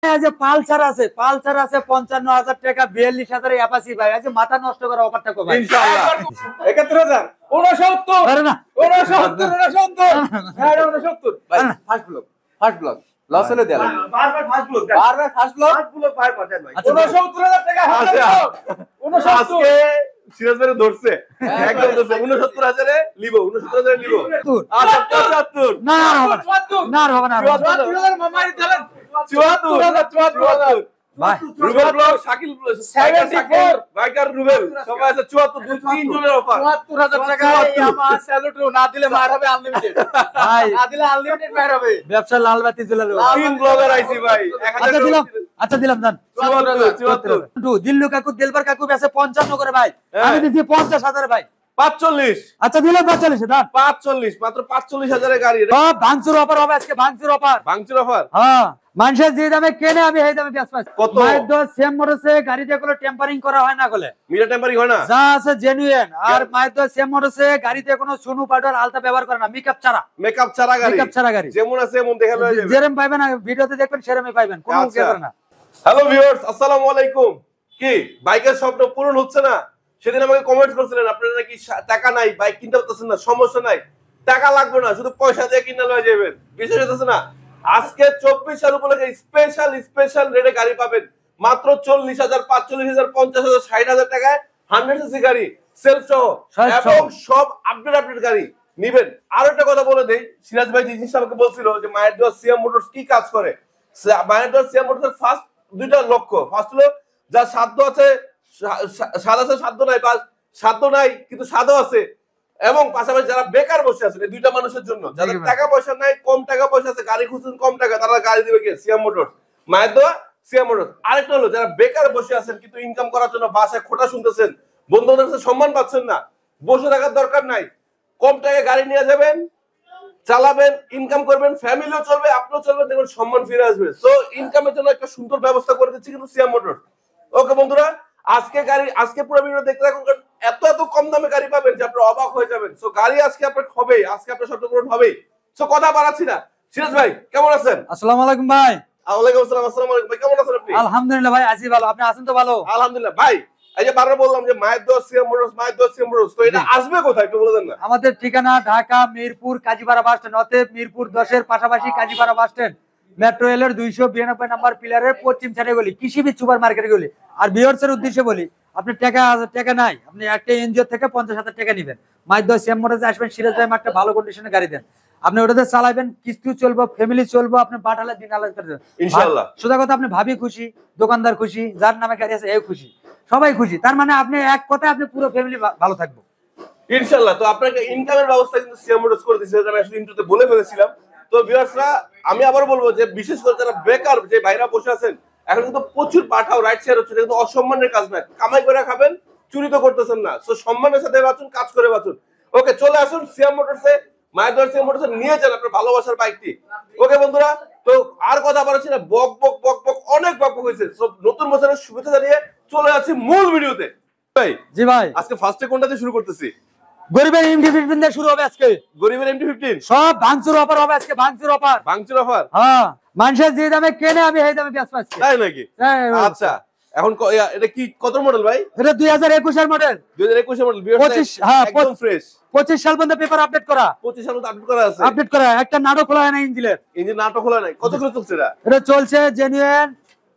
Pulsar আছে 55,000 টাকা 42,000 Apache ভাই। আজ মাথা নষ্ট করা অফারটা কো ভাই ইনশাআল্লাহ 71,000 69 আরে না 69 ভাই ফার্স্ট ব্লক লস হলে দেয়া বারবার ফার্স্ট ব্লক ভাই পাঠান ভাই 69,000 টাকা আচ্ছা 69 আজকে সিরাজ ভাই ধরছে একদম ধরছে 69,000 এ লিব 69,000 এ লিব আচ্ছা 75 না না হবে না 74,000 মামারি দিলেন 74 ভাই রুবেল ব্লক শাকিল 74 বাইকার রুবেল সবাই আছে 74 দুই তিন জনের অফার 74,000 টাকা আমার স্যালুট না দিলে মার হবে আনলিমিটেড ভাই না দিলে আনলিমিটেড মার হবে ব্যবসা লাল বাতি জ্বালালো তিন ব্লগার আইছি ভাই 1000 আচ্ছা দিলাম জান 74 দিল্লু কাকু দিলবার কাকু বেচে 55 করে ভাই আমি দিছি 50,000 ভাই 45 আচ্ছা দিলাম 45 দান 45 মাত্র 45,000 এর গাড়ি সব ভাঙচুর অফার হবে আজকে ভাঙচুর অফার ভাঙচুর অফার হ্যাঁ মানুষের যে দামে কেনে আমি এই দামে বেচ পাচ্ছি কত? মাইদ সেম মডেলসে গাড়ি যেগুলো টেম্পারিং করা হয় না বলে মিটার টেম্পারিং হয় না যা আছে জেনুইন আর মাইদ সেম মডেলসে গাড়িতে কোনো সুনু পাউডার আলতা ব্যবহার করে না মেকআপ ছাড়া গাড়ি মেকআপ ছাড়া গাড়ি যেমন আছে এমন দেখা লয়ে যাবে যেরকম পাবেন ভিডিওতে দেখবেন সেরকমই পাবেন কোনো আচ্ছা। ব্যাপার না হ্যালো ভিউয়ার্স আসসালামু আলাইকুম কি বাইকের স্বপ্ন পূরণ হচ্ছে না সেদিন আমাকে কমেন্ট করেছিলেন আপনারা নাকি টাকা নাই বাইক কিনতে পারতেছেন না সমস্যা নাই টাকা লাগবে না শুধু পয়সা দিয়ে কিনে লয়ে যাবেন বিষয় হচ্ছে না আজকে 24 সাল উপলক্ষে স্পেশাল রেটে গাড়ি পাবেন মাত্র 40,000 45,000 50,000 60,000 টাকায় 100 সিসি গাড়ি সেলফ সহ এবং সব আপডেট গাড়ি নিবেন। আর একটা কথা বলে দেই সিরাজ ভাই যে জিনিসটা আমাকে বলছিল যে মায়ের দোয়া সিএম মোটরস কি কাজ করে মায়ের দোয়া সিএম মোটরসের ফার্স্ট দুইটা লক্ষ্য ফার্স্ট হলো যা সাধ্য আছে স্বাদ আছে সাধ্য নাই বা সাধ্য নাই কিন্তু স্বাদও আছে এবং পাশাপাশি যারা বেকার বসে আছেন এই দুইটা মানুষের জন্য যাদের টাকা পয়সা নাই কম টাকা পয়সা আছে গাড়ি খুঁজছেন কম টাকা তারা গাড়ি দিবে কি সিএম মোটরস মায়ের দোয়া সিএম মোটরস। আরেকটা হলো যারা বেকার বসে আছেন কিন্তু ইনকাম করার জন্য বাসায় খোটা শুনতেছেন বন্ধুদের কাছে সম্মান পাচ্ছেন না বসে থাকার দরকার নাই কম টাকায় গাড়ি নিয়ে যাবেন চালাবেন ইনকাম করবেন ফ্যামিলিও চলবে আপনিও চলবেন দেখবেন সম্মান ফিরে আসবে সো ইনকামের জন্য একটা সুন্দর ব্যবস্থা করে দিচ্ছি কিন্তু সিএম মোটরস। ওকে বন্ধুরা আজকে পুরো ভিডিও দেখতে থাকুন এত কম দামে গাড়ি পাবেন যে আপনি অবাক হয়ে যাবেন সো গাড়ি আজকে আপনার হবে আজকে আপনার স্বপ্ন পূরণ হবে সো কথা বাড়াচ্ছি না সিরাজ ভাই কেমন আছেন আসসালামু আলাইকুম ভাই ওয়ালাইকুম আসসালাম আসসালামু আলাইকুম ভাই কেমন আছেন আপনি আলহামদুলিল্লাহ ভাই আছি ভালো আপনি আছেন তো ভালো আলহামদুলিল্লাহ ভাই এই যে বারবার বললাম যে মায়ের দোয়া সিএম মোটরস তো এটা আসবে কোথায় একটু বলে দেন না আমাদের ঠিকানা ঢাকা মিরপুর কাজীপাড়া বাস স্ট্যান্ড অতএব মিরপুর 10 এর পাশাপাশি কাজীপাড়া বাস স্ট্যান্ড মেট্রো রেলের 292 নম্বর পিলারের পশ্চিম সাইডে গলি কৃষিবিদ সুপার মার্কেটে গলি। আর ভিউয়ার্সের উদ্দেশ্যে বলি আপনি টাকা নাই আপনি একটা এনজিও থেকে 50,000 টাকা নেবেন মাইদ সেম মোটরসে আসবেন সিরাজ ভাই একটা ভালো কন্ডিশনে গাড়ি দেন আপনি ওটাতে চালাবেন কিস্তি চলবো ফ্যামিলি চলবো আপনি পাঠালে দিন আলাদা করে দেবেন ইনশাআল্লাহ সোজা কথা আপনি ভাবি খুশি দোকানদার খুশি যার নামে গাড়ি আছে এই খুশি সবাই খুশি তার মানে আপনি এক কথায় আপনি পুরো ফ্যামিলি ভালো থাকবো ইনশাআল্লাহ। তো আপনাকে ইনকামের ব্যবস্থা কিন্তু সিএম মোটরস করে দিয়েছে আমি আসলে ইন্ট্রোতে বলে ফেলেছিলাম। তো ভিউয়ার্সরা আমি আবার বলবো যে বিশেষ করে যারা বেকার যে ভাইরা বসে আছেন এখন কিন্তু প্রচুর পাঠাও রাইট শেয়ার হচ্ছে কিন্তু অসম্মানের কাজ না কামাই করে খাবেন চুরি তো করতেছেন না সো সম্মানের সাথে বাঁচুন কাজ করে বাঁচুন। ওকে চলে আসুন সিএম মোটরসে মায়ের দোয়া সিএম মোটরসে নিয়ে যান আপনার ভালোবাসার বাইকটি। ওকে বন্ধুরা তো আর কথা বলছি না বক অনেক বক হয়েছে সব নতুন বছরের শুভেচ্ছা জানিয়ে চলে যাচ্ছি মূল ভিডিওতে। ভাই জি ভাই আজকে ফার্স্টে কোনটা দিয়ে শুরু করতেছি গরিবের MT-15 দিয়ে শুরু হবে আজকে গরিবের MT-15 সব ভাঙচুর অফার হবে আজকে ভাঙচুর অফার হ্যাঁ মানুষের যে দামে কেনে আমি এই দামে বেচ পাচ্ছি তাই নাকি আচ্ছা এখন এটা কি কত মডেল ভাই এটা 2021 এর মডেল 2021 এর মডেল 25 হ্যাঁ একদম ফ্রেশ 25 সাল পর্যন্ত পেপার আপডেট করা 25 সাল পর্যন্ত আপডেট করা আছে একটা নাটক খোলা হয় না ইঞ্জিনের ইঞ্জিন নাটক খোলা নাই কত করে চলছে এটা চলছে জেনুইন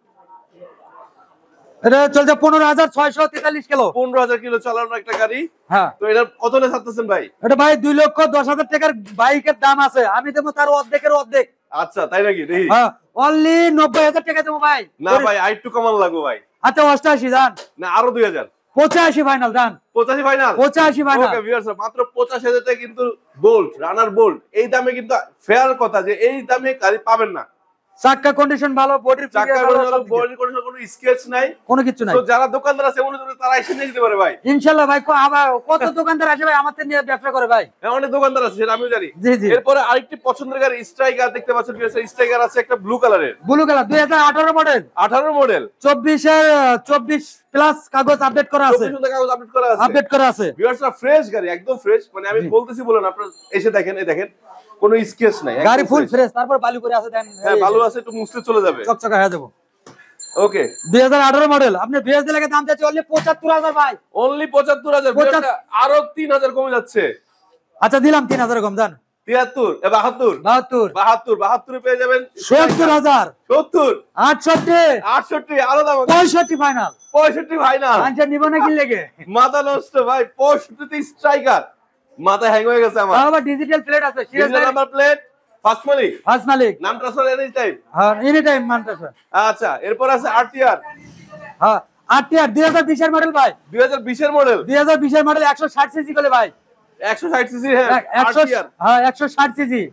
এটা চলছে 15,643 কিলো 15,000 কিলো চালানো একটা গাড়ি। হ্যাঁ তো এটা কত হলে ছাড়তেছেন ভাই এটা ভাই 2,10,000 টাকার বাইকের দাম আছে আমি দেবো তার অর্ধেক আচ্ছা তাই নাকি দেখি হ্যাঁ অনলি 90,000 টাকা দেবো ভাই না ভাই আইটু কমান লাগবে ভাই আচ্ছা 88 দান না আরো 2,000 85 ফাইনাল দান 85 ফাইনাল 85 ফাইনাল ওকে ভিউয়ার্স মাত্র 85,000 টাকা কিন্তু বোল্ট রানার বোল্ট এই দামে কিন্তু ফেয়ার কথা যে এই দামে গাড়ি পাবেন না চাকা কন্ডিশন ভালো বডি বডি কন্ডিশন কোনো স্কেচ নাই কোনো কিছু নাই তো যারা দোকানদার আছে মনে করে তারা এসে নিয়ে যেতে পারে ভাই ইনশাআল্লাহ ভাই আবার কত দোকানদার আছে ভাই আমাদের নিয়ে ব্যবসা করে ভাই অনেক দোকানদার আছে সেটা আমিও জানি জি জি এরপরে আরেকটি পছন্দের গাড়ি স্ট্রাইকার দেখতে পাচ্ছেন স্ট্রাইকার আছে একটা ব্লু কালারের 2018 মডেল 18 মডেল 24 প্লাস কাগজ আপডেট করা আছে 24 কাগজ আপডেট করা আছে ভিউয়ার্সরা ফ্রেশ গাড়ি একদম ফ্রেশ মানে আমি বলতেছি বলেন আপনারা এসে দেখেন এই দেখেন কোনো স্কেচ নাই গাড়ি ফুল ফ্রেশ তারপর বালু করে আছে দেন হ্যাঁ বালু আছে একটু মুছতে চলে যাবে চকচকা হয়ে যাবে ওকে 2018 মডেল আপনি বিএস দিলে দাম চাচ্ছি অনলি 75000 ভাই। অনলি 75000 75 আরো 3000 কমে যাচ্ছে। আচ্ছা দিলাম 3000 কম জান 73 72 72 এ পেয়ে যাবেন 70000 70 68 68 আরো দাম 65 ফাইনাল 65 ফাইনাল। আনসার নিব না কি লেগে মাথা নষ্ট ভাই 65 তে স্ট্রাইকার মাথা হ্যাং হয়ে গেছে আমার। আবার ডিজিটাল প্লেট আছে ডিজিটাল নাম্বার প্লেট ফার্স্ট মালিক ফার্স্ট মালিক নাম ট্রান্সফার এনি টাইম। হ্যাঁ এনি টাইম মানতে স্যার। আচ্ছা এরপর আছে আরটিআর হ্যাঁ 8 2020 এর মডেল ভাই 2020 এর মডেল 2020 এর মডেল 160 সিসি করে ভাই 160 সিসি হ্যাঁ 100 আরটিআর হ্যাঁ 160 সিসি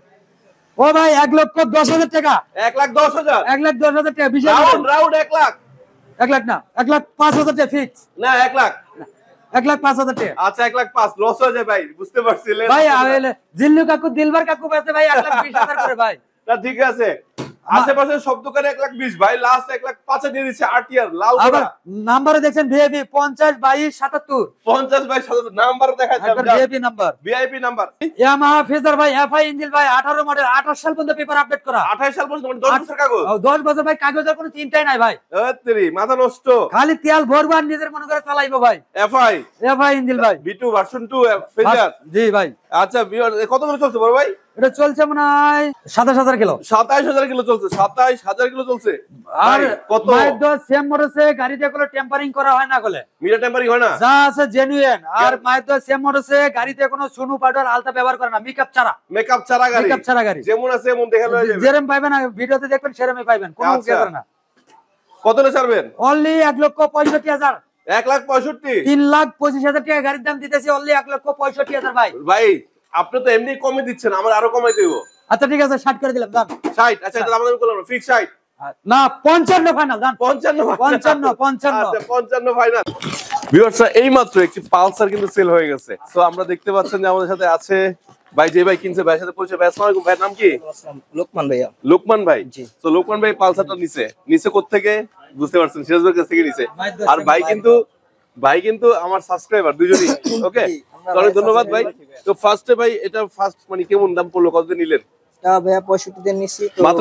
ও ভাই 1,10,000 টাকা 1,10,000 1,10,000 টাকা বিশাল রাউন্ড 1 লাখ 1 লাখ না 1,05,000 টাকা ফিক্স না 1 লাখ 1,05,000 টাকা আচ্ছা 1,05,000 লস হয়ে যায় ভাই বুঝতে পারছিলেন ভাই আরে জিল্লু কাকু দিলবার কাকু বেচে ভাই 1,20,000 করে ভাই তা ঠিক আছে আশেপাশে সব দোকানে 1,20,000 ভাই লাস্ট 1,05,000 দিয়ে দিচ্ছে আরটিআর লাল আবার করা নাম্বারে দেখছেন ভিআইপি 50 22 77 50 ভাই 7 নাম্বার দেখাচ্ছি একবার VIP number VIP number Yamaha Fazer ভাই এফআই ইঞ্জিন ভাই 18 মডেল 28 সাল পর্যন্ত পেপার আপডেট করা 28 সাল পর্যন্ত 10 বছর কাগজ 10 বছর ভাই কাগজের কোনো চিন্তাই নাই ভাই তেরি মাথা নষ্ট খালি তেল ভরবো আর নিজের মনে করে চালাইবো ভাই এফআই এফআই ইঞ্জিন ভাই B2 ভার্সন 2 ফেজার জি ভাই আচ্ছা কত করে চলছে বড় ভাই এটা চলছে মনে হয় 27000 কিলো 27000 কিলো চলছে 27000 কিলো চলছে আর ভাই, কত মাইদ সেম মোটরসে গাড়িতে কোনো টেম্পারিং করা হয় না বলে মিটার টেম্পারিং হয় না যা আছে জেনুইন আর মাইদ সেম মোটরসে গাড়িতে কোনো সুনু পাউডার আলতা ব্যবহার করে না মেকআপ ছাড়া মেকআপ ছাড়া গাড়ি মেকআপ ছাড়া গাড়ি যেমন আছে এমন দেখা লয়ে যাবে যেরকম পাইবেন না ভিডিওতে দেখবেন সেরকমই পাইবেন কোনো আচ্ছা। উপায় করে না কত রে ছাড়বেন অনলি 1,65,000 1,65,000 3,25,000 টাকা গাড়ির দাম দিতেছি অনলি 1,65,000 ভাই ভাই আপনি তো এমনি কমে দিচ্ছেন আমার আরো কমাই দেব আচ্ছা ঠিক আছে 60 করে দিলাম দাম 60 আচ্ছা এটা আমাদের করলাম ফিক্স 60 না 55 ফাইনাল দাম 55 55 আচ্ছা 55 ফাইনাল ভিউয়ার্স এই মাত্র একটি পালসার কিন্তু সেল হয়ে গেছে সো আমরা দেখতে পাচ্ছেন যে আমাদের সাথে আছে ভাই যে ভাই কিনছে ভাইয়ের সাথে পরিচয় ভাই আসসালামু আলাইকুম ভাইয়ের নাম কি লোকমান ভাইয়া লোকমান ভাই তো লোকমান ভাই পালসারটা নিচে কোত্থেকে বুঝতে পারছেন সিরাজের কাছ থেকে নিচে আর ভাই কিন্তু আমার সাবস্ক্রাইবার দুজনই ওকে অনেক ধন্যবাদ ভাই তো ফার্স্টে ভাই এটা ফার্স্ট মানে কেমন দাম পড়লো কতদিন নিলেন ভাইয়া 65 দিয়ে নিছি মাত্র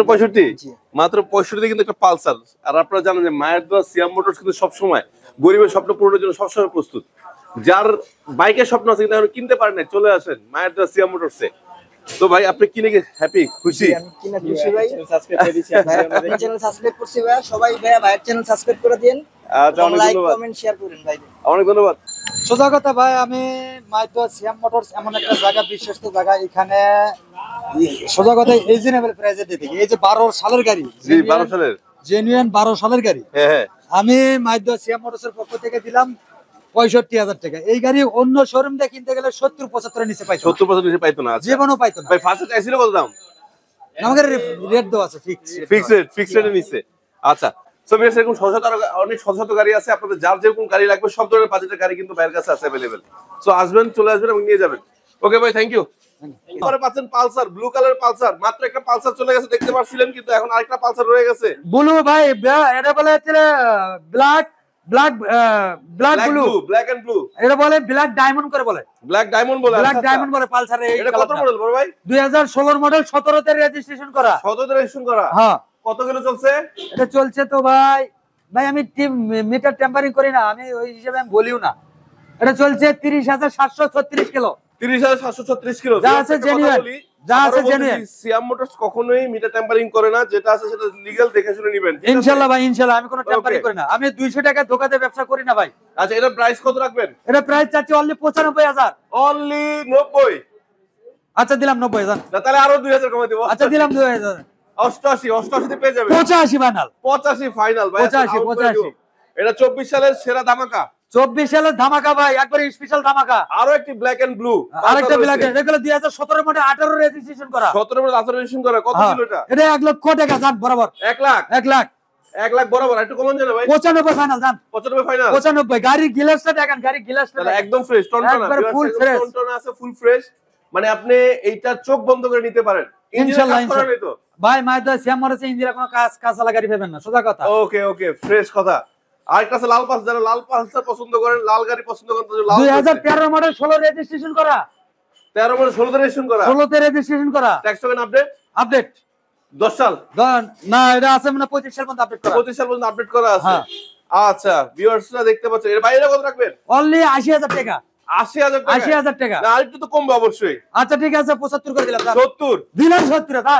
65 কিন্তু একটা পালসার আর আপনারা জানেন যে মায়ের দোয়া সিয়াম মোটরস কিন্তু সবসময় গরিবের স্বপ্ন পূরণের জন্য সবসময় প্রস্তুত যার বাইকের স্বপ্ন আছে কিন্তু এখন কিনতে পারেন না চলে আসেন মায়ের দোয়া সিয়াম মোটরসে তো ভাই আপনি কিনে কি হ্যাপি খুশি আমি কিনা খুশি ভাই সাবস্ক্রাইব করে দিয়েছি আপনার চ্যানেল সাবস্ক্রাইব করছি ভাইয়া সবাই ভাইয়ের চ্যানেল সাবস্ক্রাইব করে দেন আচ্ছা অনেক লাইক ধন্যবাদ কমেন্ট শেয়ার করেন ভাই অনেক ধন্যবাদ সোজা কথা ভাই আমি মাইতো সিয়াম মোটরস এমন একটা জায়গা বিশ্বস্ত জায়গা এখানে সোজা কথা রিজনেবল প্রাইসে দিতে এই যে 12 সালের গাড়ি জি 12 সালের জেনুইন 12 সালের গাড়ি হ্যাঁ আমি মাইতো সিয়াম মোটরসের পক্ষ থেকে দিলাম 65,000 টাকা এই গাড়ি অন্য শোরুম দিয়ে কিনতে গেলে 70-75 এর নিচে পাইতো 70% নিচে পাইতো না আচ্ছা জীবনও পাইতো না ভাই ফার্স্টে চাইছিল কত দাম আমাদের রেট দেওয়া আছে ফিক্স রেটের নিচে আচ্ছা সো বেশ এরকম অনেক শত গাড়ি আছে আপনাদের যার যেরকম গাড়ি লাগবে সব ধরনের বাজেটের গাড়ি কিন্তু ভাইয়ের কাছে আছে अवेलेबल সো আসবেন চলে আসবেন এবং নিয়ে যাবেন ওকে ভাই থ্যাংক ইউ পরে পাচ্ছেন পালসার ব্লু কালার পালসার মাত্র একটা পালসার চলে গেছে দেখতে পাচ্ছিলেন কিন্তু এখন আরেকটা পালসার রয়ে গেছে ব্লু ভাই এটা বলে ব্ল্যাক ব্ল্যাক এন্ড ব্লু এটা বলে ব্ল্যাক ডায়মন্ড করে বলে ব্ল্যাক ডায়মন্ড বলে ব্ল্যাক ডায়মন্ড বলে পালসার এটা কত মডেল বড় ভাই 2016 মডেল 17 তে রেজিস্ট্রেশন করা 17 তে রেজিস্ট্রেশন করা হ্যাঁ কত কিলো চলছে এটা চলছে তো ভাই আমি মিটার টেম্পারিং করি না আমি ওই হিসেবে আমি বলিও না এটা চলছে 30,736 কিলো 30,736 কিলো যা আছে genuine, যা আছে genuine। সিয়াম মোটরস কখনোই মিটার টেম্পারিং করে না যেটা আছে সেটা লিগ্যাল দেখে শুনে নেবেন ইনশাআল্লাহ ভাই ইনশাআল্লাহ আমি কোনো টেম্পারিং Okay. করি না আমি 200 টাকা ধোকাতে ব্যবসা করি না ভাই আচ্ছা এটা প্রাইস কত রাখবেন এটা প্রাইস চাচ্ছি অনলি 95,000 অনলি 90 আচ্ছা দিলাম 90,000 না তাহলে আরো 2000 কমাই দেব আচ্ছা দিলাম 2,000 88 তে পেয়ে যাবেন 85 ফাইনাল 85 ফাইনাল ভাই 85 এটা 24 সালের সেরা ধামাকা 24 সালের ধামাকা ভাই একবারে স্পেশাল ধামাকা আরো একটি ব্ল্যাক এন্ড ব্লু আরেকটা ব্ল্যাক এগুলো 2017 মডেল 18 রেজিস্ট্রেশন করা 17 মডেল রেজিস্ট্রেশন করা কত হ্যাঁ, ছিল এটা এটা 1 লক্ষ টাকা জান বরাবর 1 লাখ 1 লাখ 1 লাখ বরাবর একটু কমান জানা ভাই 95 ফাইনাল জান 95 ফাইনাল 95 গাড়ির গ্লাসটা দেখেন গাড়ির গ্লাসটা তাহলে একদম ফ্রেশ টনটনা একবার full fresh। টনটনা আছে ফুল ফ্রেশ মানে আপনি এইটা চোখ বন্ধ করে নিতে পারেন ইনশাআল্লাহ ইঞ্জিন কাজ করা নেই তো ভাই মাইদা শ্যাম মরেছে ইঞ্জিরা কোনো কাঁচা গাড়ি পাবেন না সোজা কথা ওকে ফ্রেশ কথা আরেকটা আছে লাল পালসার যারা লাল পালসার পছন্দ করেন লাল গাড়ি পছন্দ করেন তাদের লাল 2013 মডেল 16 রেজিস্ট্রেশন করা 13 মডেল 16 তে রেজিস্ট্রেশন করা 16 তে রেজিস্ট্রেশন করা ট্যাক্স টোকেন আপডেট আপডেট 10 সাল না এটা আছে মানে 25 সাল পর্যন্ত আপডেট করা। 25 সাল পর্যন্ত আপডেট করা আছে। হ্যাঁ। আচ্ছা ভিউয়ার্সরা দেখতে পাচ্ছেন, এর বাইরে কত রাখবেন? অনলি 80,000 টাকা। 80,000 টাকা। 80,000 টাকা। না আরেকটু তো কমবে অবশ্যই। আচ্ছা ঠিক আছে 75 করে দিলাম। 70 দিলাম 70 স্যার।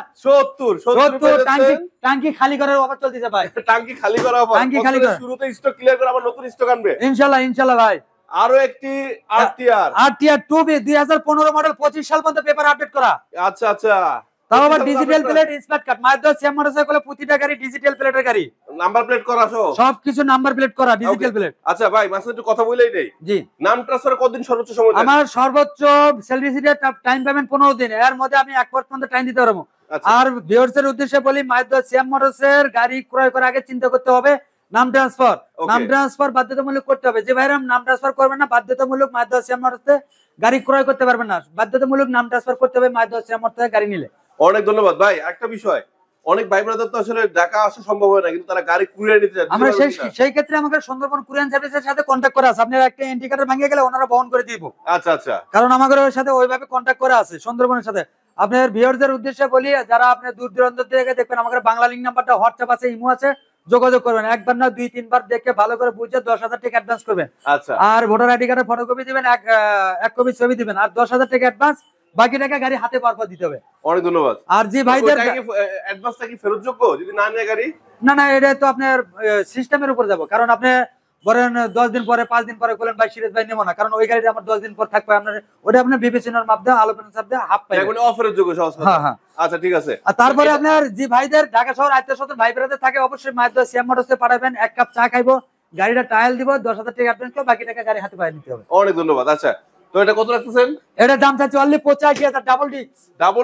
70 টাঙ্কি খালি করার অফার চলতেছে ভাই। টাঙ্কি খালি করা হবে। টাঙ্কি খালি করা। শুরুতে স্টক ক্লিয়ার করে আবার নতুন স্টক আনবে ইনশাআল্লাহ ভাই। আরো একটি আরটিআর 2B 2015 মডেল 25 সাল পর্যন্ত পেপার আপডেট করা। আচ্ছা তাও আবার ডিজিটাল প্লেট স্মার্ট কার্ড মাইদা সেম মোটরসাইকেলে প্রতিটা গাড়ি ডিজিটাল প্লেটের গাড়ি, নাম্বার প্লেট করা সহ সবকিছু নাম্বার প্লেট করা ডিজিটাল প্লেট। আচ্ছা ভাই মাসে একটু কথা বলেই নেই, জি নাম ট্রান্সফার কতদিন সর্বোচ্চ সময় দেন? আমার সর্বোচ্চ স্যালারি সিটের টাইম পাবেন 15 দিন, এর মধ্যে আমি 1 পর্যন্ত টাইম দিতে পারবো। আচ্ছা। আর ভিউয়ার্সের উদ্দেশ্যে বলি মাইদা সেম মোটরসের গাড়ি ক্রয় করার আগে চিন্তা করতে হবে নাম ট্রান্সফার। নাম ট্রান্সফার বাধ্যতামূলক করতে হবে। যে ভাইরা নাম ট্রান্সফার করবেন না বাধ্যতামূলক মাইদা সেম মোটরসে গাড়ি ক্রয় করতে পারবেন না, বাধ্যতামূলক নাম ট্রান্সফার করতে হবে মাইদা সেম মোটরসে গাড়ি নিলে। অনেক ধন্যবাদ ভাই। একটা বিষয়, অনেক ভাই ব্রাদার তো আসলে ঢাকা আসা সম্ভব হয় না, কিন্তু তারা গাড়ি কুরিয়ার নিতে চায়। আমরা সেই ক্ষেত্রে আমাদের সুন্দরবন কুরিয়ান সার্ভিসের সাথে কন্ট্যাক্ট করা আছে। আপনার একটা এন্ট্রি কার্ড ভেঙে গেলে ওনারা বহন করে দিব। আচ্ছা কারণ আমাদের ওর সাথে ওইভাবে কন্ট্যাক্ট করা আছে সুন্দরবনের সাথে। আপনার ভিউয়ারদের উদ্দেশ্যে বলি যারা আপনি দূর দূরান্ত থেকে দেখবেন আমাদের বাংলা লিংক নাম্বারটা হোয়াটসঅ্যাপ আছে, ইমো আছে, যোগাযোগ করবেন। একবার না 2-3 বার দেখে ভালো করে বুঝে 10,000 টাকা অ্যাডভান্স করবেন। আচ্ছা। আর ভোটার আইডি কার্ডের ফটোকপি দিবেন, এক কপি ছবি দিবেন, আর 10,000 টাকা অ্যাডভান্স, বাকি টাকা গাড়ি হাতে পাওয়ার পর দিতে হবে। অনেক ধন্যবাদ। আর যে ভাইদের অ্যাডভান্সটা কি ফেরতযোগ্য যদি না নেয় গাড়ি? না এটা তো আপনার সিস্টেমের উপর যাব। কারণ আপনি বলেন 10 দিন পরে 5 দিন পরে বলেন ভাই সিরিজ ভাই নেব না, কারণ ওই গাড়িটা আমার 10 দিন পর থাকবে। আপনার ওটা আপনার বিবেচনার মাপ দেওয়া আলোচনার চাপ দেওয়া হাফ পাই এখন অফারের যোগ্য সহজ কথা। হ্যাঁ। আচ্ছা ঠিক আছে। আর তারপরে আপনার যে ভাইদের ঢাকা শহর আত্মীয়-স্বজন ভাই ব্রাদার থাকে অবশ্যই মাইদা সিএম মোটরসে পাঠাবেন। 1 কাপ চা খাইবো, গাড়িটা টায়াল দিব, 10,000 টাকা অ্যাডভান্স করে বাকি টাকা গাড়ি হাতে পাই নিতে হবে। অনেক ধন্যবাদ। আচ্ছা তো এটা কত রাখতেছেন? এটা দাম চাচ্ছি only 85,000 double disc.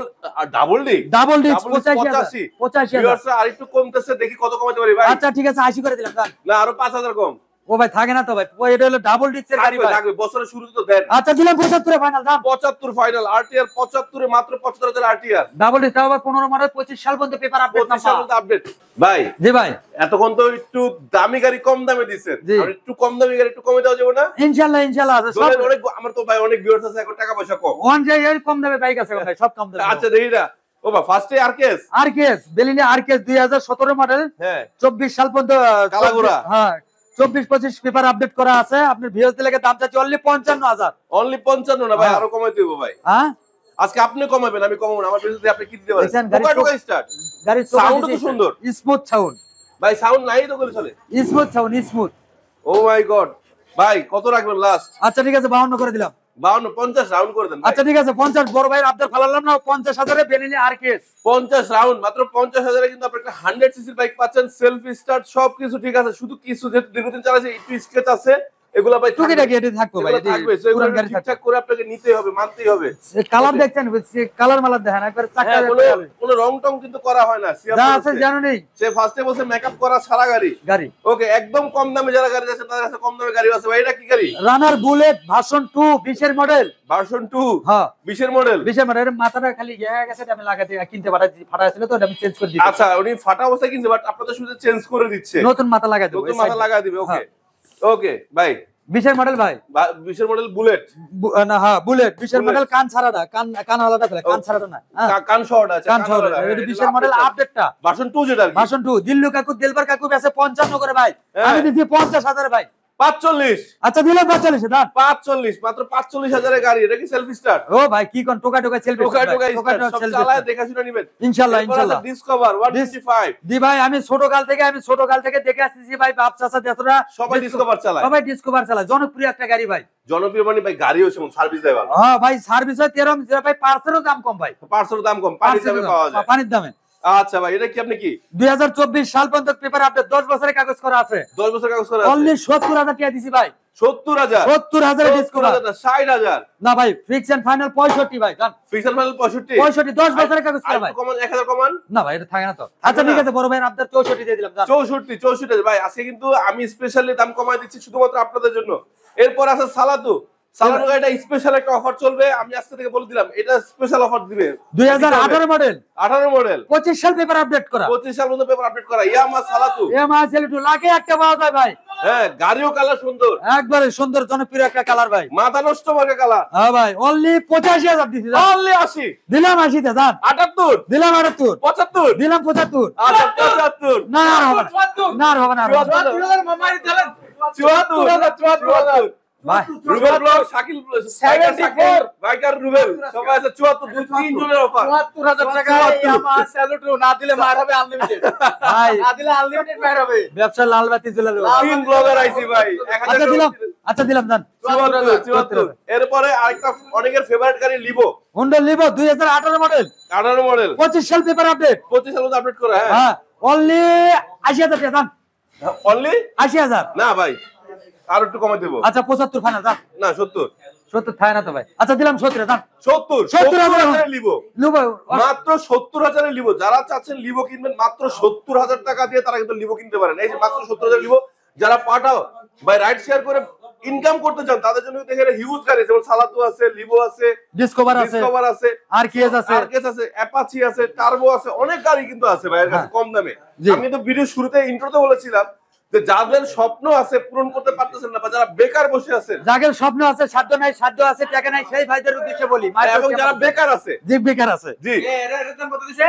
Double disc 85,000 viewers আর একটু কমতেছে, দেখি কত কমাতে পারি ভাই। আচ্ছা ঠিক আছে 80 করে দিলাম। না আরো 5,000 কম। ও ভাই থাকে না তো ভাই, এটা হলো ডাবল ডিস্কের গাড়ি ভাই। থাকবে বছরের শুরুতে তো দেন। আচ্ছা দিলাম 75 ফাইনাল দাম। 75 ফাইনাল আরটিআর 75 এ মাত্র 75,000 আরটিআর ডাবল ডিস্ক তাও আবার 15 মডেল 25 সাল পর্যন্ত পেপার আপডেট না। 25 সালের মধ্যে আপডেট। ভাই জি ভাই এতক্ষণ তো একটু দামি গাড়ি কম দামে দিছেন, জি। আর একটু কম দামি গাড়ি একটু কমে দেওয়া যাবে না? ইনশাআল্লাহ আছে সব। অনেক আমার তো ভাই অনেক ভিউয়ার্স আছে, এখন টাকা পয়সা কম। ওয়ান যে কম দামে বাইক আছে ভাই, সব কম দামে। আচ্ছা দেখি না। ও ভাই ফার্স্টে আরকেএস বেলিনি আরকেএস 2017 মডেল, হ্যাঁ 24 সাল পর্যন্ত কালাগোরা। হ্যাঁ 24-25 পেপার আপডেট করা আছে। আপনার ভিউয়ার্স দিলে দাম চাচ্ছি অনলি 55,000। অনলি 55 না ভাই, আরো কমাই দেব ভাই। হ্যাঁ আজকে আপনি কমাবেন, আমি কমাবো না। আমার বিজনেসে আপনি কি দিতে পারেন? দেখেন, গাড়ি টোকা টোকা স্টার্ট। গাড়ির সাউন্ড তো সুন্দর। স্মুথ সাউন্ড ভাই সাউন্ড নাই তো করে চলে। Smooth sound smooth. Oh my God ভাই কত রাখবেন লাস্ট? আচ্ছা ঠিক আছে 52 করে দিলাম। 52 50 রাউন্ড করে দেন ভাই। আচ্ছা ঠিক আছে 50 বড় ভাই আবদার ফালালাম না, 50,000 এ বেলিনি আরকেএস 50 রাউন্ড মাত্র 50,000 এ কিন্তু আপনি একটা 100 সিসির বাইক পাচ্ছেন। সেলফ স্টার্ট সবকিছু ঠিক আছে, শুধু কিছু যেহেতু দীর্ঘদিন চালাচ্ছে একটু স্কেচ আছে, এগুলা ভাই টুকিটাকি এটা থাকবে ভাই, এগুলা থাকবে। সো এগুলো ঠিকঠাক করে আপনাকে নিতেই হবে, মানতেই হবে। কালার দেখছেন, কালার মালার দেখেন একবার চাকা কোনো রং টং কিন্তু করা হয় না। যা আছে জানো নেই, সে ফার্স্টে বলছে মেকআপ করা ছাড়া গাড়ি। ওকে একদম কম দামে যারা গাড়ি আছে তাদের কাছে কম দামে গাড়ি আছে ভাই। এটা কি গাড়ি? রানার বুলেট ভার্সন 2 20 এর মডেল। ভার্সন 2 হ্যাঁ 20 এর মডেল। 20 এর মডেল। মাথাটা খালি গিয়ে গেছে, আমি লাগাতে কিনতে ফাটাইছিল তো আমি চেঞ্জ করে দিই। আচ্ছা উনি ফাটা অবস্থায় কিনছে, বাট আপনাদের শুধু চেঞ্জ করে দিচ্ছে, নতুন মাথা লাগাই দেব, নতুন মাথা লাগা দিবে। ওকে ওকে ভাই 20 এর মডেল ভাই, 20 এর মডেল বুলেট না হ্যাঁ বুলেট 20 এর মডেল। কান ছাড়াটা, কান আলাদা ফেলে, কান ছাড়াটা না, কান শর্ট আছে, কান শর্ট। এটা 20 এর মডেল আপডেটটা ভার্সন 2 যেটা ভার্সন 2। দিল্লু কাকু দিলবার কাকু বেচে 55 করে ভাই, আমি দিছি 50,000 ভাই। 45। আচ্ছা দিলাম 45 দাম। 45 মাত্র 45,000 এর গাড়ি। এটা কি সেলফ স্টার্ট? ও ভাই কি কোন টোকা টোকা সেলফি, টোকা টোকা স্টার্ট সব চালায় দেখা শুনে নেবেন ইনশাআল্লাহ। ডিসকভার 125 দি ভাই আমি ছোট কাল থেকে দেখে আসছি ভাই, বাপ চাচা দেশরা সবাই ডিসকভার চালায়, সবাই ডিসকভার চালায়। জনপ্রিয় একটা গাড়ি ভাই, জনপ্রিয় মানে ভাই গাড়ি হচ্ছে সার্ভিস দেয় ভালো। হ্যাঁ ভাই সার্ভিস হয় 13 ভাই, পার্সেরও দাম কম ভাই, পার্সের দাম কম, পানির দামে পাওয়া যায়, পানির দামে। আচ্ছা ভাই এটা কি আপনি কি 2024 সাল পর্যন্ত পেপার আপডেট 10 বছরের কাগজ করা আছে। 10 বছর কাগজ করা আছে। অনলি 70,000 টাকা দিছি ভাই। 70,000 70,000 ডিসকাউন্ট 60,000 না ভাই, ফিক্স এন্ড ফাইনাল 65 ভাই। জান ফিক্সড ফাইনাল 65 10 বছরের কাগজ করা ভাই। কমান 1000 কমান না ভাই এটা থাকে না তো। আচ্ছা ঠিক আছে বড় ভাই আপনার 64 দিয়ে দিলাম। জান 64 ভাই। আজকে কিন্তু আমি স্পেশালি দাম কমায় দিচ্ছি শুধুমাত্র আপনাদের জন্য। এরপর আছে সালাদু গাড়িটা স্পেশাল একটা অফার চলবে, আমি আজকে থেকে বলে দিলাম এটা স্পেশাল অফার দিবে। 2018 মডেল, 18 মডেল 25 সাল পেপার আপডেট করা, 25 সাল পর্যন্ত পেপার আপডেট করা। ইয়ামা সালাতু এমআই সেলিটু লাগে একটা পাওয়া যায় ভাই। হ্যাঁ, গাড়িও কালার সুন্দর, একবারে সুন্দর জনপ্রিয় একটা কালার ভাই। মাথা নষ্ট মার্কা কালার। হ্যাঁ ভাই, অনলি 85,000 দিছি যান। অনলি 80, দিলাম 80 তে যান। 78, দিলাম 78, 75, দিলাম 75। আচ্ছা 75, না না আর হবে না। না আর হবে না, আর হবে না। 74, ভাই Rubel blog, Shakil blog, 74, biker Rubel, সবাই আছে 74, দুই তিন জনের অফার। 74,000 টাকা আমার স্যালুট, না দিলে মার হবে আনলিমিটেড, ভাই না দিলে আনলিমিটেড মার হবে। ব্যবসা লাল বাতি জ্বলে দেবো। তিন ব্লগার আইছি ভাই, 1000 আচ্ছা দিলাম, আচ্ছা দিলাম যান। 74। এরপরে আরেকটা অনেকের ফেভারিট গাড়ি Livo, Honda Livo 2018 model, 18 model, 25 সাল পেপার আপডেট। 25 সালে আপডেট করা। হ্যাঁ, হ্যাঁ অনলি 80,000 টাকা দাম। অনলি 80,000। না ভাই, আর একটু কমাই দেবো। আচ্ছা 75 ফাইনাল দাম। না 70, 70 থাকে না তো ভাই। আচ্ছা দিলাম 70 দাম। 70,000 লিবো, লিবো মাত্র 70,000 লিবো। যারা চাচ্ছেন লিবো কিনবেন মাত্র 70,000 টাকা দিয়ে, তারা কিন্তু লিবো কিনতে পারেন। এই যে মাত্র 70,000 লিবো। যারা পাঠাও ভাই রাইড শেয়ার করে ইনকাম করতে চান, তাদের জন্য দেখেন হিউজ গাড়ি, যেমন সালাতো আছে, লিবো আছে, ডিসকভার আছে, ডিসকভার আছে, আর কি আছে, আরকেস আছে, অ্যাপাচি আছে, টার্বো আছে, অনেক গাড়ি কিন্তু আছে ভাইয়ের কাছে কম দামে। জি। আমি তো ভিডিও শুরুতে ইন্ট্রোতে বলেছিলাম যে যাদের স্বপ্ন আছে পূরণ করতে পারতেছেন না, বা যারা বেকার বসে আছেন, যাদের স্বপ্ন আছে, সাধ্য নাই, সাধ্য আছে, টাকা নাই, সেই ভাইদের উদ্দেশ্যে বলি। এবং যারা বেকার আছে, যে বেকার আছে, জি, এর দাম কত দিছে?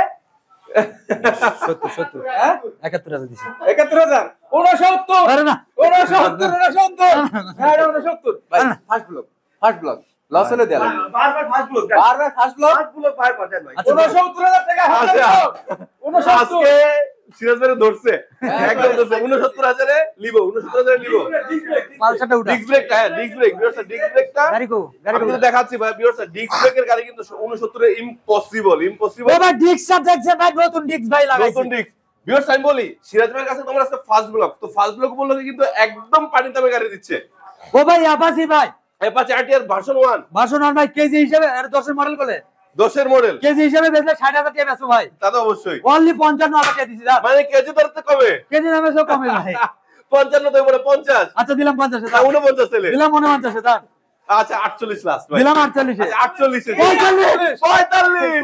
70 হ্যাঁ 71,000 দিছি। 71,000, 69, আরে না 69, 69, হ্যাঁ 69 ভাই। না, না। ফার্স্ট ব্লক লস হলে দেয়া লাগবে। বারবার ফার্স্ট ব্লক বারবার ফার্স্ট ব্লক ফার্স্ট ব্লক ভাই পাচ্ছেন ভাই। আচ্ছা 69,000 টাকা হাতে আচ্ছা। দাও। 69, আজকে সিরাজ ভাই ধরছে, একদম ধরছে। 69,000 লিবো, 69,000 লিবো। পালসারটা উঠা। ডিস্ক ব্রেক, হ্যাঁ ডিস্ক ব্রেক, ভিউয়ার্স ডিস্ক ব্রেকটা গাড়ি কো, গাড়ি আমি কো। তো দেখাচ্ছি ভাই, ভিউয়ার্স ডিস্ক ব্রেকের গাড়ি কিন্তু 69 ইম্পসিবল, ইম্পসিবল। ও ভাই ডিক্সটা দেখছে ভাই, নতুন ডিক্স ভাই লাগাইছে। নতুন ডিস্ক। ভিউয়ার্স আমি বলি, সিরাজ ভাইয়ের কাছে তোমার আজকে ফার্স্ট ব্লক, তো ফার্স্ট ব্লক বললে কিন্তু একদম পানি দামে গাড়ি দিচ্ছে। ও ভাই আবাসি ভাই, অ্যাপাচি আরটিআর ভার্সন 1, ভার্সন আর ভাই কেজি হিসেবে আর 10 এর মডেল বলে 10 এর মডেল, কেজি হিসেবে বেচলে 60,000 টাকা বেচো ভাই। তা তো অবশ্যই। অনলি 55,000 টাকা দিছি দাম। মানে কেজি ধরতে কমে, কেজি দামে সব কমে ভাই। 55 তো বলে 50, আচ্ছা দিলাম 50 দাম। 49 ছেলে, দিলাম 49 দাম। আচ্ছা 48 লাস্ট ভাই, দিলাম 48 এ। আচ্ছা 48 এ, 45, 45,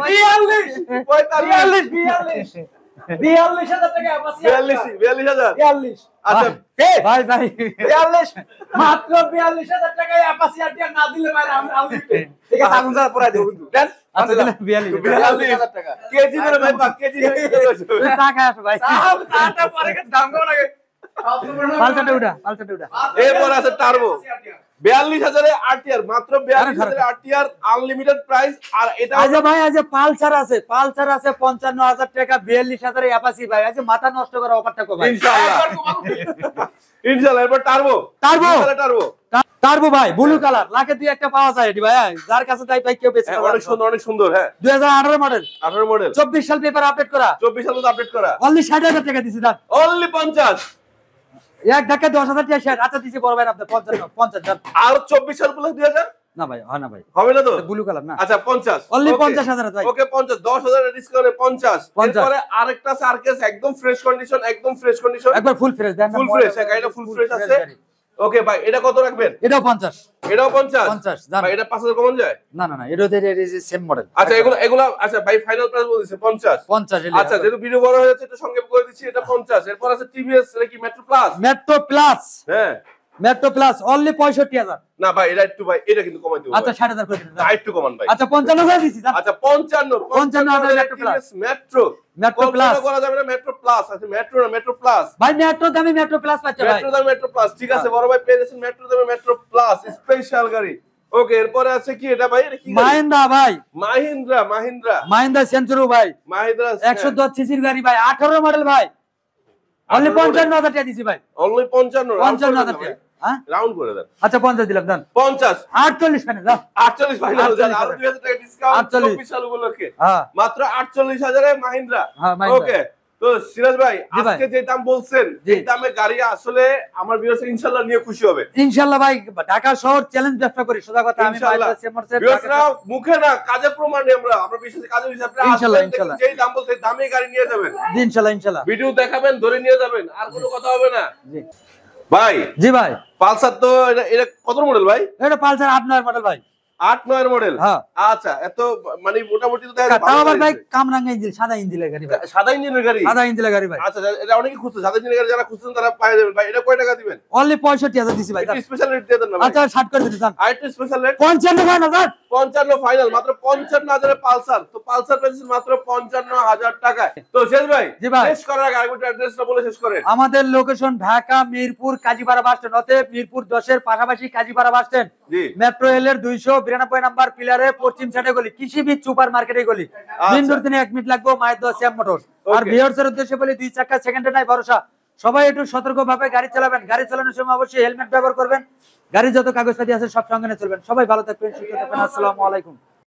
42,000 টাকা আবাসি 42,000। 42, আচ্ছা ভাই ভাই 42, মাত্র 42,000 টাকায় অ্যাপাচি আর না দিলে ভাই আনলিমিটেড। ঠিক আছে, আগুন জ্বালা পড়াই দেব কিন্তু দেন। আচ্ছা দিলাম 42 42,000 টাকা। কেজি ধরে ভাই, কেজি ধরে। টাকা আসো ভাই। তাটা পরে দাম কম লাগে। পালসারটা উঠা, পালসারটা উঠা। এরপর আছে টার্বো, 42,000 আরটিআর, মাত্র 42,000 আরটিআর, আনলিমিটেড প্রাইস। আর এটা আজ ভাই আজ পালসার আছে, পালসার আছে 55,000 টাকা, 42,000 এ অ্যাপাসি ভাই। আজ মাথা নষ্ট করা অফারটা কো ভাই। ইনশাআল্লাহ, ইনশাআল্লাহ। এরপর টার্বো, টার্বো। টার্বো টার্বো ভাই ব্লু কালার, লাখে দুই একটা পাওয়া যায় এটি ভাই। যার কাছে তাই ভাই কেউ বেচতে হ্যাঁ, পারে অনেক সুন্দর, অনেক সুন্দর। হ্যাঁ 2018 মডেল, 18 মডেল, 24 সাল পেপার আপডেট করা, 24 সালে আপডেট করা, অনলি 60,000 টাকা দিছি দাম। অনলি 50, এক ধাক্কা 10,000 টাকা শেয়ার। আচ্ছা দিছি বড় ভাই আপনি 50,000। আর 24 সাল বলে 2000 না ভাই হয় না ভাই, হবে না তো? ব্লু কালার না। আচ্ছা 50, অনলি Okay. 50,000 ভাই। ওকে 50, 10,000 ডিসকাউন্টে 50। 50 এরপরে আরেকটা আছে আরকেস, একদম ফ্রেশ কন্ডিশন, একদম ফ্রেশ কন্ডিশন, একবার ফুল ফ্রেশ দেন না। Full fresh. হ্যাঁ গাড়িটা ফুল ফ্রেশ আছে। ওকে ভাই, এটা কত রাখবেন? এটাও 50। এটাও 50। 50 জান। ভাই এটা 5,000 কমন যায়? না না না, এটাও সেম মডেল। আচ্ছা এগুলো আচ্ছা ভাই ফাইনাল প্রাইস বলতেছে 50। 50 আচ্ছা যেহেতু ভিডিও বড় হয়ে যাচ্ছে একটু সংক্ষেপ করে দিচ্ছি, এটা 50। এরপর আছে টিভিএস নাকি মেট্রো প্লাস। মেট্রো প্লাস, হ্যাঁ মেট্রো প্লাস অনলি 65,000। না ভাই এটা একটু ভাই, এটা কিন্তু কমাই দেবো। আচ্ছা 60,000 করে দিন। ভাই একটু কমান ভাই। আচ্ছা 55 করে দিছি দাম। আচ্ছা 55 55,000 metro plus. Metro metro plus করা যাবে না, মেট্রো প্লাস আছে, মেট্রো না মেট্রো প্লাস। ভাই মেট্রো দামি মেট্রো প্লাস পাচ্ছে ভাই। মেট্রো দামে মেট্রো প্লাস, ঠিক আছে বড় ভাই পেয়ে যাচ্ছেন মেট্রো দামে মেট্রো প্লাস স্পেশাল গাড়ি। ওকে এরপরে আছে কি এটা ভাই? এটা কি গাড়ি? মাহিন্দ্রা ভাই, মাহিন্দ্রা মাহিন্দ্রা সেঞ্চুরি ভাই, মাহিন্দ্রা 110 সিসির গাড়ি ভাই, 18 মডেল ভাই, অনলি 55,000 টাকা দিছি ভাই। অনলি 55 55,000 টাকা। হ্যাঁ রাউন্ড করে দেন। আচ্ছা 50 দিলাম দাম। 50 48 ফাইনাল দাও। 48 ফাইনাল যান, আর 2000 টাকা ডিসকাউন্ট 48 24 সাল উপলক্ষে হ্যাঁ মাত্র 48,000 এ মাহিন্দ্রা। হ্যাঁ, মাহিন্দ্রা। ওকে তো সিরাজ ভাই জি ভাই। আজকে যে দাম বলছেন জি। এই দামে গাড়ি আসলে আমার ভিউয়ার্স ইনশাআল্লাহ নিয়ে খুশি হবে। ইনশাআল্লাহ ভাই, ঢাকা শহর চ্যালেঞ্জ ব্যবসা করি সোজা কথা। আমি ইনশাআল্লাহ। ভিউয়ার্সরা মুখে না কাজে প্রমাণ আমরা বিশ্বাসে কাজের হিসাবে ইনশাআল্লাহ, আসবেন, ইনশাআল্লাহ। যেই দাম বলছে দামে গাড়ি নিয়ে যাবেন, ইনশাআল্লাহ ইনশাআল্লাহ। ভিডিও দেখাবেন ধরে নিয়ে যাবেন, আর কোনো কথা হবে না। জি ভাই জি ভাই, পালসার তো এটা কত মডেল ভাই? এটা পালসার 8 মডেল ভাই। 8-9 মডেল। হ্যাঁ। আচ্ছা, এত মানে মোটামুটি তো দেখা যায় তাও ভালো আবার ভাই গাড়ি। কামরাঙ্গা ইঞ্জিন, সাদা ইঞ্জিনের গাড়ি ভাই, সাদা ইঞ্জিনের গাড়ি। সাদা ইঞ্জিনের গাড়ি ভাই। আচ্ছা, এটা অনেকে খুঁজছে, সাদা ইঞ্জিনের গাড়ি যারা খুঁজছেন তারা পেয়ে যাবেন ভাই। এটা কয় টাকা দিবেন? অনলি 65,000 দিছি ভাই। একটু স্পেশাল রেট দিয়ে দেন না ভাই। আচ্ছা 60 করে দিতে চান? আরেকটু স্পেশাল রেট 55 ভাই না স্যার। 55 ফাইনাল, মাত্র 55,000 পালসার। তো পালসার পেয়েছেন মাত্র 55,000 টাকায়। তো শেষ ভাই, জি ভাই। শেষ করার আগে আরেকটা অ্যাড্রেসটা বলে শেষ করেন। আমাদের location Dhaka Mirpur Kazipara bus stand, অতএব মিরপুর 10 এর পাশাপাশি কাজীপাড়া বাস স্ট্যান্ড, জি। মেট্রো রেল এর 292 নাম্বার পিলারে পশ্চিম সাইডে গলি, কৃষি বীজ সুপার মার্কেটে গলি। দিন দূর দিনে 1 মিনিট লাগবে, মায়ের দোয়া শ্যাম মোটর। আর Okay. ভিউয়ার্স এর উদ্দেশ্যে বলি 2 চাকা সেকেন্ডে নাই ভরসা। সবাই একটু সতর্কভাবে গাড়ি চালাবেন, গাড়ি চালানোর সময় অবশ্যই হেলমেট ব্যবহার করবেন, গাড়ির যত কাগজপাতি আছে সব সঙ্গে নিয়ে চলবেন। সবাই ভালো থাকবেন, সুস্থ থাকবেন। আসসালামু আলাইকুম।